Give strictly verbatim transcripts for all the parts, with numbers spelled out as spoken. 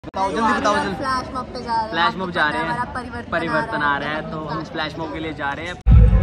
बताओ जल्दी बताओ जल्दी। फ्लैश मॉब पे जा रहे हैं। फ्लैश मॉब जा रहे हैं, परिवर्तन, परिवर्तन आ रहा है तो हम फ्लैश मॉब के लिए जा रहे हैं।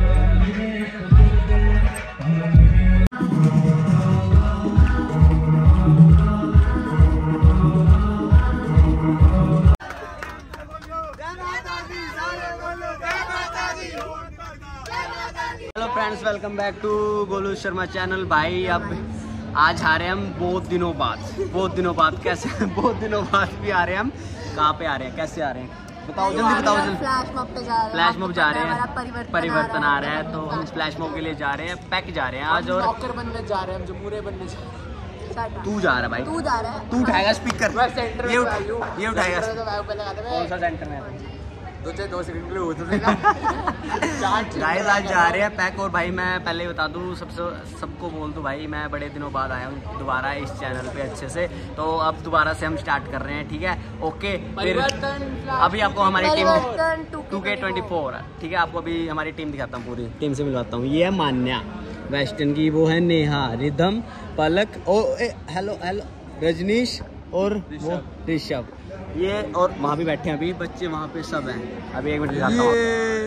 Hello friends, welcome back to Golu Sharma channel. भाई अब आज आ रहे हैं हम बहुत दिनों बाद बहुत दिनों बाद कैसे बहुत दिनों बाद भी आ रहे हैं हम। कहाँ पे आ रहे हैं, कैसे आ रहे हैं, बताओ जल्दी बताओ जल्दी। फ्लैश मॉब पे जा रहे हैं। फ्लैश मॉब जा रहे हैं, परिवर्तन, परिवर्तन आ रहा है तो हम फ्लैश मॉब के लिए जा रहे हैं। पैक जा रहे हैं आज और नौकर बनने जा रहे हैं, हम जमूरे बनने जा रहे हैं। तू जा रहा है भाई, तू जा रहा है, तू उठाएगा स्पीकर, मैं सेंटर में ये उठ- आई हूँ। ये उठाएगा। सेंटर में तो मैं ऊपर लगा दे। कौन सा सेंटर में है? दो से दो सेकंड के लिए होता था। गाइस आज जा रहे हैं पैक। और भाई मैं पहले ही बता दूं, सबसे सबको बोल दूं भाई, मैं बड़े दिनों बाद आया हूँ दोबारा इस चैनल पे अच्छे से। तो अब दोबारा से हम स्टार्ट कर रहे हैं, ठीक है? ओके, फिर अभी आपको हमारी team two K twenty four, ठीक है? आपको अभी हमारी टीम दिखाता हूँ, पूरी टीम से मिलवाता हूँ। ये है मान्या वेस्टर्न की, वो है Neha, Rhythm, Palak, oh hello hello Rajneesh और वो ऋषभ। ये और वहाँ भी बैठे हैं अभी बच्चे, वहाँ पे सब हैं। अभी एक मिनट दिखाता हूँ।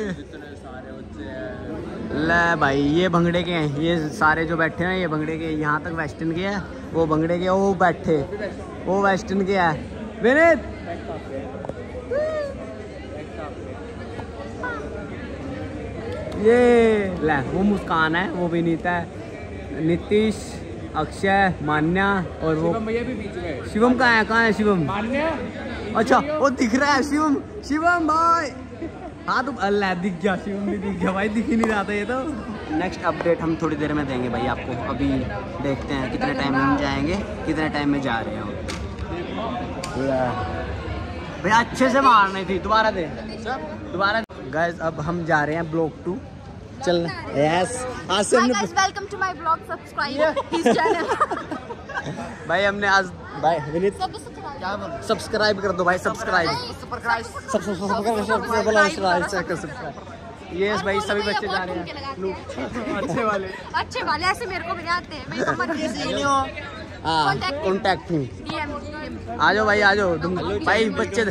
ले भाई, ये भंगड़े के हैं, ये सारे जो बैठे हैं ये भंगड़े के। यहाँ तक वेस्टर्न के हैं, वो भंगड़े के, वो बैठे वो वेस्टर्न के है। विनीत ये ले, वो मुस्कान है, वो विनीत है, नीतीश, अक्षय, मान्या और वो भैया भी बीच में। शिवम कहाँ है? कहाँ है शिवम? अच्छा वो दिख रहा है शिवम। शिवम भाई, हाँ तुम अल्लाह दिख गया, शिवम भी दिख गया भाई, दिख ही नहीं रहा था ये तो। नेक्स्ट अपडेट हम थोड़ी देर में देंगे भाई आपको। अभी देखते हैं कितने टाइम में हम जाएंगे, कितने टाइम में जा रहे हैं भैया। अच्छे से मारनी थी, दोबारा दे दोबारा। गाइस अब हम जा रहे हैं ब्लॉक टू। चल यस, आज से हमने welcome to my blog, subscribe his channel. भाई हमने आज भाई विनीत सब्सक्राइब कर दो भाई, सब्सक्राइब ये भाई सभी बच्चे जा रहे हैं अच्छे वाले अच्छे वाले ऐसे मेरे को भी आते हैं। मेरी समझ हाँ, कॉन्टैक्ट मी। आ जाओ भाई, आ जाओ तुम भाई। बच्चे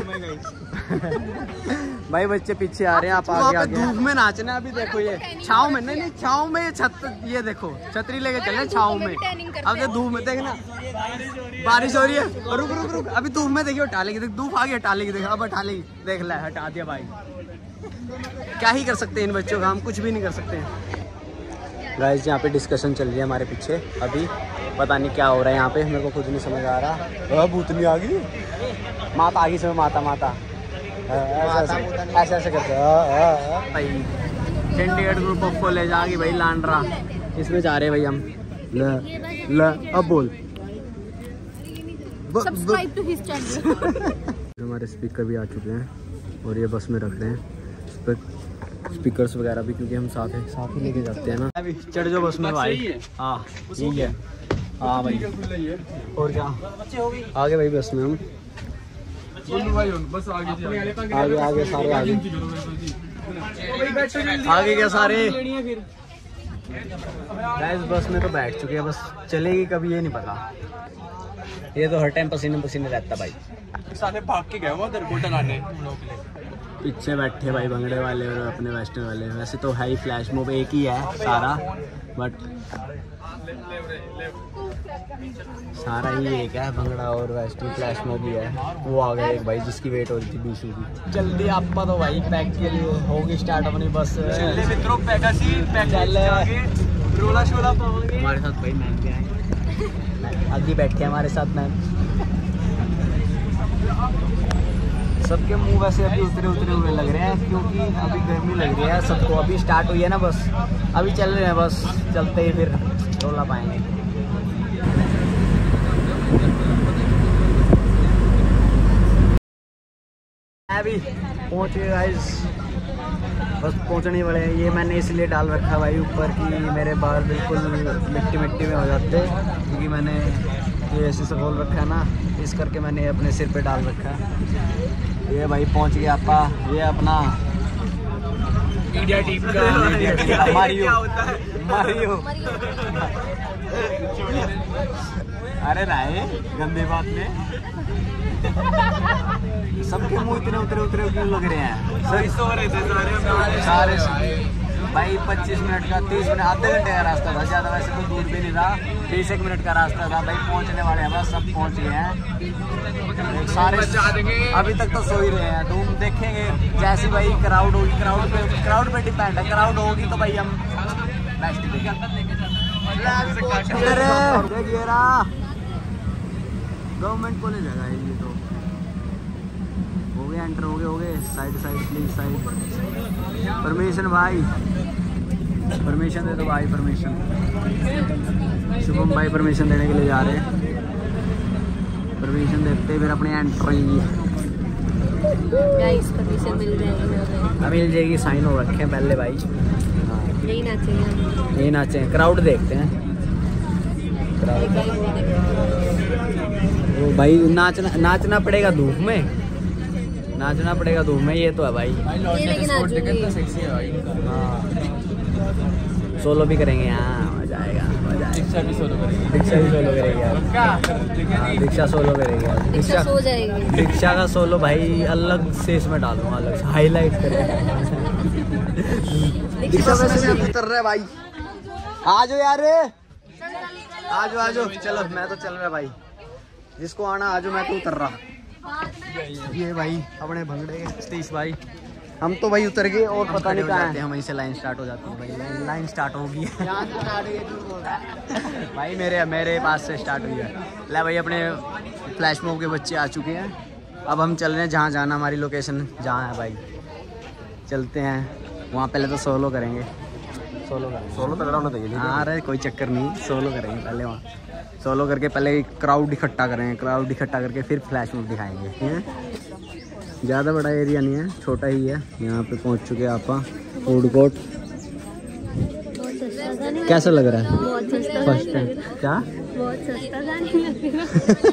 भाई बच्चे पीछे आ रहे हैं, आप आगे आगे। धूप में नाचना अभी देखो, ये छाँव में नहीं नहीं छाँव में, ये छत, ये देखो छतरी लेके चल रहे छाँव में। अब तो धूप में देखना, बारिश हो रही है। रुक रुक रुक, अभी धूप में देखिए हटा लेगी, देख धूप आ गई, हटा लेगी, देख अब हटा लेगी, देख ला हटा दिया भाई। क्या ही कर सकते हैं इन बच्चों का, हम कुछ भी नहीं कर सकते हैं। गाइस यहाँ पे डिस्कशन चल रही है हमारे पीछे, अभी पता नहीं क्या हो रहा है यहाँ पे, मेरे को खुद नहीं समझ आ रहा। भूतनी आ गई, माता आ गई सब, माता माता ऐसे ऐसे करते भाई। चंडीगढ़ ग्रुप ऑफ कॉलेज आ गई भाई, लांड्रा, इसमें जा रहे हैं भाई हम। ल, ल, अब बोल सब्सक्राइब टू हिज चैनल। हमारे स्पीकर भी आ चुके हैं और ये बस में रख रहे हैं स्पीकर्स वगैरह भी, क्योंकि हम साथ है साथ ही लेके जाते हैं ना। अभी चढ़ जाओ बस में भाई। हाँ ठीक है, हाँ भाई और क्या आगे भाई बस में हम बस आगे आगे आगे सारे आगे आगे क्या सारे गाइस बस में तो बैठ चुके हैं, बस चलेगी कभी ये नहीं पता। ये तो हर टाइम पसीने पसीने रहता भाई। साले भाग के गए वो उधर होटल आने। पीछे बैठे भाई भंगड़े वाले और अपने वेस्टर्न वाले। वैसे तो है ही फ्लैश मॉब एक ही है सारा, बट सारा ही एक है, भंगड़ा और वेस्टर्न फ्लैश मॉब ही है। वो आ गए एक भाई जिसकी वेट हो रही थी बीस की। जल्दी आप तो भाई पैक के लिए होगी स्टार्ट अपनी बस। मित्रों पैकासी पैक आगे रोला शोला पाओगे। हमारे साथ भाई मैम भी आए, आगे बैठे हमारे साथ मैम। सबके मुंह वैसे अभी उतरे उतरे हुए लग रहे हैं, क्योंकि अभी गर्मी लग रही है सबको। अभी स्टार्ट हुई है ना बस, अभी चल रहे हैं बस, चलते ही फिर रोला पाएंगे। अभी पहुँच गए गाइस, बस पहुँचने वाले हैं। ये मैंने इसलिए डाल रखा भाई ऊपर कि मेरे बाल बिल्कुल मिट्टी मिट्टी में हो जाते, क्योंकि मैंने ये ऐसे से खोल रखा है ना, इस करके मैंने अपने सिर पे डाल रखा है। ये भाई पहुंच गया आपका, ये अपना इंडिया टीम का मारियो मारियो अरे राय गंदे बात में सबके मुंह इतने उतरे उतरे क्यों लग रहे हैं? सही सो रहे थे सारे भाई पच्चीस मिनट का तीस मिनट आधे घंटे का रास्ता था, ज़्यादा वैसे तो दूर भी नहीं था, बीस एक मिनट का रास्ता था भाई। पहुंचने वाले हैं बस, सब पहुंच गए हैं सारे। अभी तक तो सो ही रहे हैं, धूम देखेंगे जैसी भाई क्राउड होगी। क्राउड पे क्राउड पे डिपेंड है, क्राउड होगी तो भाई हम बेस्ट गवर्नमेंट कॉलेज है ये तो। हो गए एंटर, हो गए हो गए side side please side. Permission भाई, परमिशन दे दो भाई, परमिशन। शुभम भाई परमिशन देने के लिए जा रहे हैं, परमिशन देते फिर अपनी एंट्री गाइस परमिशन मिल जाएगी। अब मिल जाएगी, साइन हो रखे हैं पहले भाई। यही नाचेंगे, यही नाचे, क्राउड देखते हैं। वो भाई नाचना नाचना पड़ेगा धूप में, नाचना पड़ेगा धूप में, ये तो है भाई। सोलो भी करेंगे, हाँ मजा आएगा, मजा आएगा। दीक्षा भी सोलो करेगी, दीक्षा भी सोलो करेगी, दीक्षा सोलो करेगी, दीक्षा सो जाएगी। दीक्षा का सोलो भाई अलग से इसमें डालूंगा, अलग से हाईलाइट करेंगे। दीक्षा वैसे उतर रहा है भाई, आ जाओ यार, आ जाओ आ जाओ, चलो मैं तो चल रहा भाई, जिसको आना आ जाओ, मैं तो उतर रहा। ये भाई अपने भंगड़े के सतीश भाई, हम तो भाई उतर गए और पता नहीं कहाँ हैं। हम वहीं से लाइन स्टार्ट हो जाती है भाई, लाइन लाइन स्टार्ट होगी भाई, मेरे मेरे पास से स्टार्ट हुई है। ले भाई अपने फ्लैश मॉब के बच्चे आ चुके हैं, अब हम चल रहे हैं जहाँ जाना, हमारी लोकेशन जहाँ है भाई, चलते हैं वहाँ। पहले तो सोलो करेंगे, सोलो करेंगे, सोलो तगड़ा होना चाहिए। हाँ अरे कोई चक्कर नहीं, सोलो करेंगे पहले वहाँ, सोलो करके पहले क्राउड इकट्ठा करेंगे, क्राउड इकट्ठा करके फिर फ्लैश मॉब दिखाएंगे। ज़्यादा बड़ा एरिया नहीं है, छोटा ही है। यहाँ पे पहुँच चुके हैं आप फूड कोर्ट। कैसा लग रहा है? बहुत सस्ता फर्स्ट टाइम क्या? बहुत सस्ता जाने लगेगा।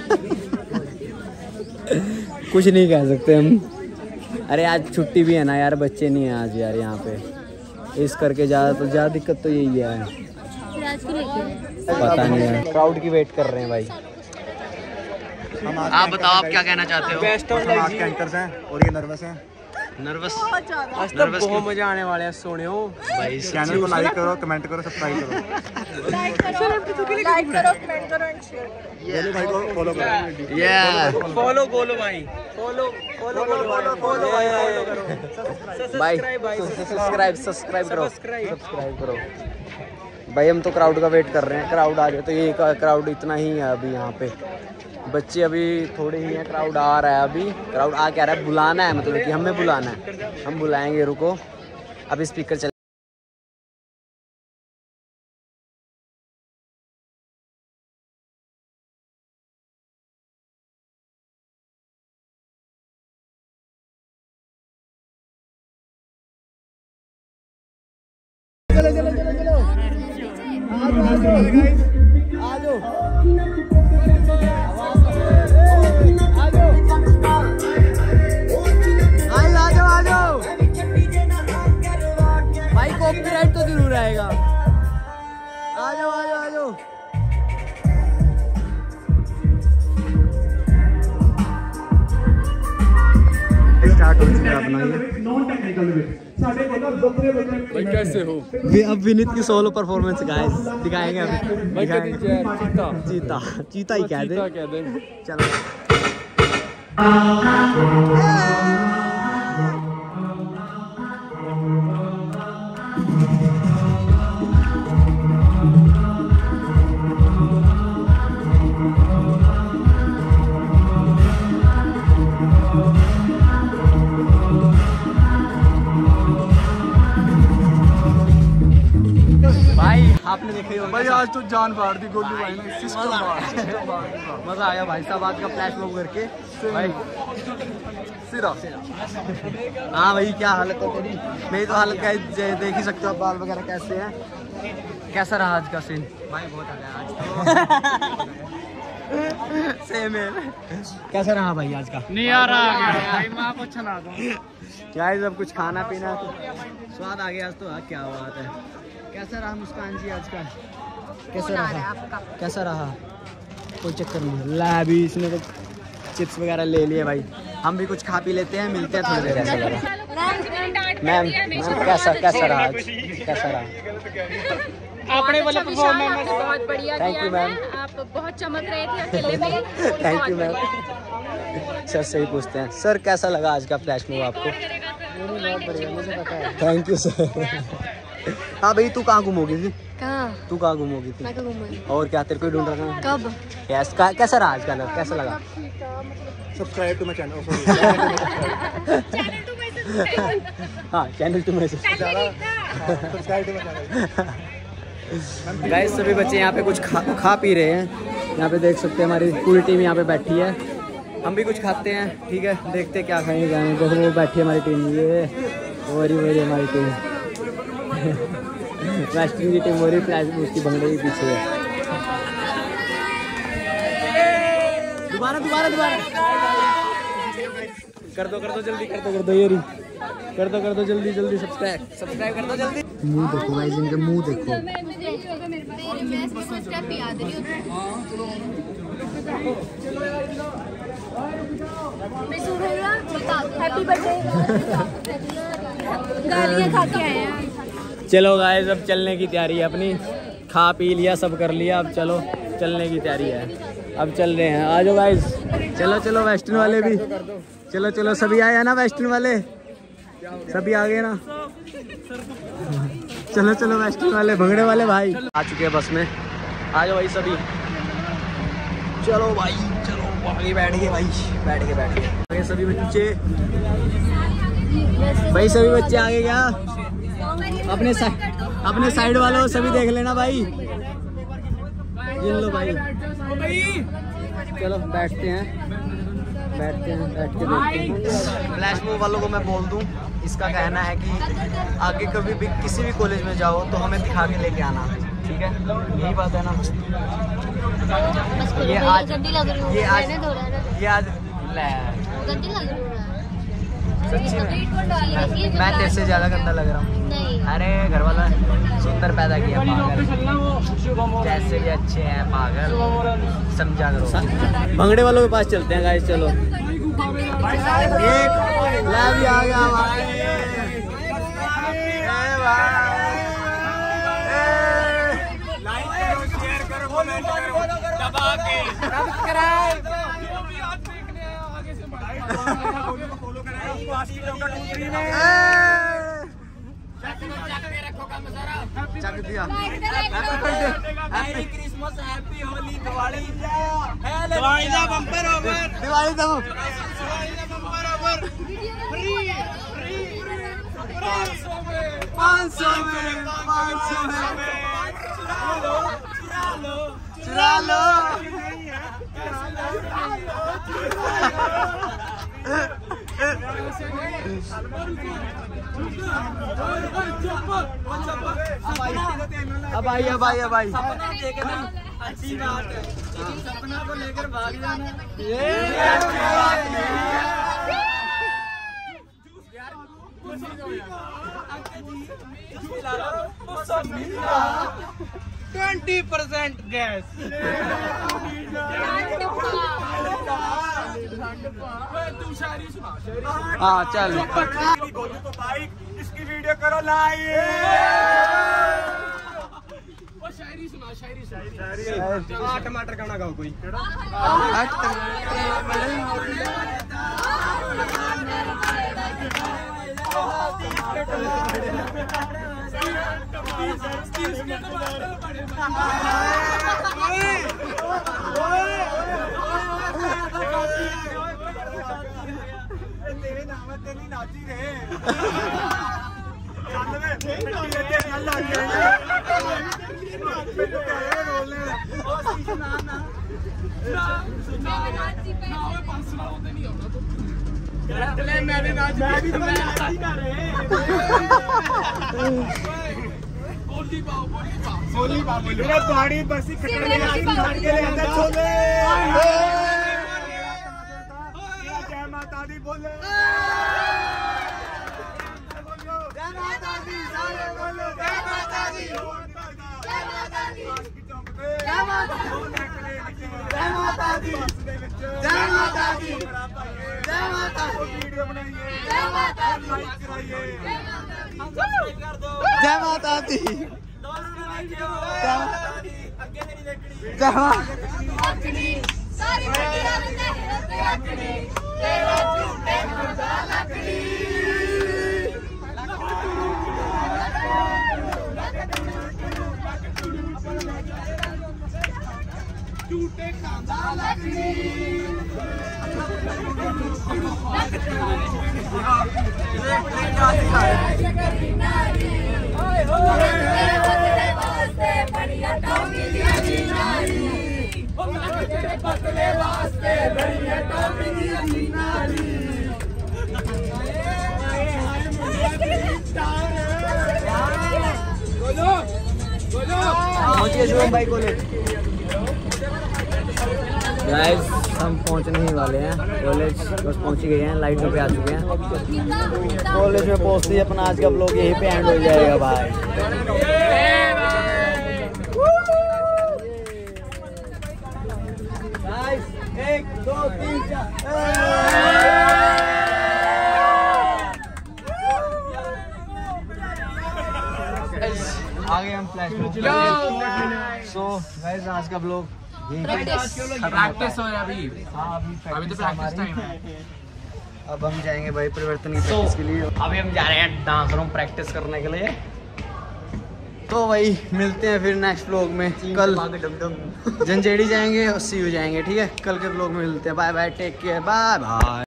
कुछ नहीं कह सकते हम। अरे आज छुट्टी भी है ना यार, बच्चे नहीं हैं आज यार यहाँ पे, इस करके ज़्यादा तो ज़्यादा दिक्कत तो यही है। आज की लेके पता नहीं है, क्राउड की वेट कर रहे हैं भाई। आप बताओ आप क्या कहना चाहते हो? बेस्ट ऑफ लक जी। एंकर्स हैं और ये नर्वस हैं, नर्वस आज तो बहुत मजा आने वाले हैं। सोने हो भाई, चैनल को लाइक करो, कमेंट करो, सब्सक्राइब करो, लाइक करो, लाइक करो, कमेंट करो एंड शेयर गोलू भाई को फॉलो करो। ये फॉलो गोलू भाई, फॉलो फॉलो फॉलो फॉलो भाई, फॉलो करो भाई, भाई, सब्सक्राइब सब्सक्राइब करो, सब्सक्राइब करो भाई। हम तो क्राउड का वेट कर रहे हैं, क्राउड आ जाए तो ये क्राउड इतना ही है अभी यहाँ पे, बच्चे अभी थोड़े ही हैं, क्राउड आ रहा है अभी, क्राउड आ क्या रहा है, बुलाना है, मतलब कि हमें बुलाना है, हम बुलाएंगे, रुको अभी स्पीकर चल। चलो चलो चलो चलो, आ जाओ आ जाओ आ जाओ भाई, कॉपीराइट तो जरूर आएगा। आ जाओ आ जाओ आ जाओ। स्टार्ट हो चुका है अपना ये। भाई कैसे हो? अब विनीत की सोलो परफॉर्मेंस गाइस दिखाएंगे अभी, दिखाएंगे। चीता चीता चीता ही कह दे, कह दे। चलो भाई, आपने देखा ही होगा भाई आज तो जान फाड़ दी गोलू भाई ने, सिस्टम फाड़ मजा आया भाई साहब आज का फ्लैश मॉब करके भाई। सिरा हाँ भाई, क्या हालत है तेरी? मेरी तो हालत का देख ही सकते हो आप, बाल वगैरह कैसे हैं। कैसा रहा आज का सीन? भाई बहुत आ आज सेम है। कैसा रहा भाई आज का? नहीं आ रहा भाई, मां को छना दो क्या है, सब कुछ खाना पीना तो स्वाद आ गया आज तो। हाँ क्या बात है। कैसा रहा मुस्कान जी आज का? कैसा रहा? कैसा रहा? कोई चक्कर नहीं, ला अभी इसने तो चिप्स वगैरह ले लिए भाई। हम भी कुछ खा पी लेते हैं, मिलते हैं थोड़ी देर। कैसा लगा मैम? मैम कैसा कैसा रहा आज? कैसा रहा आपने बोला परफॉर्मेंस बहुत बढ़िया थैंक यू मैम। आप बहुत चमक रहे थे अकेले में। Thank you ma'am. सर से ही पूछते हैं, सर कैसा लगा आज का फ्लैश मूव आपको? बहुत बढ़िया, मुझे पता है। Thank you sir. हाँ भाई, तू कहाँ घूमोगी थी? कहाँ? तू कहाँ घूमोगी थी? मैं तो घूमूंगी। और क्या तेरे को ही ढूंढ रहा था? कब? यस, का, कैसा रहा आज का लग? कैसा लगा? Subscribe to my channel. हाँ, channel to message. Subscribe to my channel. Guys सभी बच्चे यहाँ पे कुछ खा खा पी रहे हैं। यहाँ पे देख सकते हैं हमारी पूरी टीम यहाँ पे बैठी है। हम भी कुछ खाते हैं, ठीक है। देखते क्या खाएंगे क्या नहीं। देखो वो बैठी है हमारी टीम, ये वरी वरी हमारी टीम। वेस्टर्न की टीम वरी फ्लैश उसकी भंगड़े के पीछे है। दोबारा दोबारा दोबारा कर दो कर दो जल्दी कर दो कर दो ये रही कर दो कर दो जल्दी जल्दी सब्सक्राइब सब्सक्राइब कर दो जल्दी। मुंह देखो गाइस, इनके मुंह देखो। Happy birthday. गालियाँ खा के आए हैं। चलो गाइस अब चलने की तैयारी है अपनी। खा पी लिया, सब कर लिया, अब चलो चलने की तैयारी है। अब चल रहे हैं, आ जाओ गाइस। चलो चलो वेस्टर्न वाले भी चलो चलो। सभी आए हैं ना वेस्टर्न वाले? सभी आ गए ना? चलो चलो वेस्टर्न वाले भंगड़े वाले भाई आ चुके हैं बस में। आ जाओ भाई सभी। चलो भाई चलो, आगे बैठ गए भाई, बैठ गए बैठ गए सभी बच्चे। भाई सभी बच्चे आगे क्या? अपने साइड अपने साइड वालों सभी देख लेना भाई। जिन लो भाई। चलो बैठते हैं बैठते हैं बैठ के देखते हैं। फ्लैश मूव वालों को मैं बोल दूं, इसका कहना है कि आगे कभी भी किसी भी कॉलेज में जाओ तो हमें दिखा के लेके आना, ठीक है? यही बात है ना? ये आज ये आज ये आज मैं तेरे से ज्यादा गंदा लग रहा हूँ। अरे घर वाला सुंदर पैदा किया पागल, जैसे भी अच्छे हैं पागल, समझा करो। भंगड़े वालों के पास चलते हैं गाइस। चलो एक लाइव आ गया भाई। शेयर करो, कमेंट करो, दबा के सब्सक्राइब। चक दिया। Happy Christmas, happy Holi, Diwali Diwali दा बम्पर ओवर, दिवाली दा बम्पर ओवर। फ्री फ्री पाँच सौ में पाँच सौ में पाँच सौ में चुरा लो चुरा लो अब आई अब आई अब आई। अच्छी बात है, सपना को लेकर भाग जाना ये अच्छी बात नहीं है। Twenty percent gas. हाँ चल इसकी वीडियो करो लाइक। शायरी सुना, शायरी सुना। टमाटर गाना गाओ कोई। तेरे नाम तेरी नाची रहे। बाड़ी बसी जय माता दी बोले, जय माता दी, जय माता दी, जय माता दी। जय माता जय माता दी जय माता दी जय माता वीडियो बनाइए जय माता दी जय माता दी जय माता दी सारी मंदिरा में तेरे अखड़ी तेरा झूठे खुदा लकड़ी झूठे खांदा लकड़ी पतले वास्ते बढ़िया टोपी दी नारी बोलो बोलो पहुंचे शुभम भाई कॉलेज। गाइस हम पहुंचने ही वाले हैं कॉलेज, बस पहुंच ही गए हैं, लाइटों पे आ चुके हैं। कॉलेज में पहुंचते ही अपना आज का ब्लॉग यहीं पे एंड हो जाएगा भाई। एक दो तीन चार आगे हम फ्लैश सो गाइस आज का ब्लॉग प्रैक्टिस हो रहा है अभी। हाँ अभी अभी तो प्रैक्टिस टाइम है। अब हम जाएंगे भाई परिवर्तन की प्रैक्टिस के लिए। अभी हम जा रहे हैं डांस रूम प्रैक्टिस करने के लिए। तो वही मिलते हैं फिर नेक्स्ट व्लॉग में। कल जंजेड़ी जाएंगे और सी यू जाएंगे, ठीक है। कल के व्लॉग में मिलते हैं। Bye bye, take care, bye bye.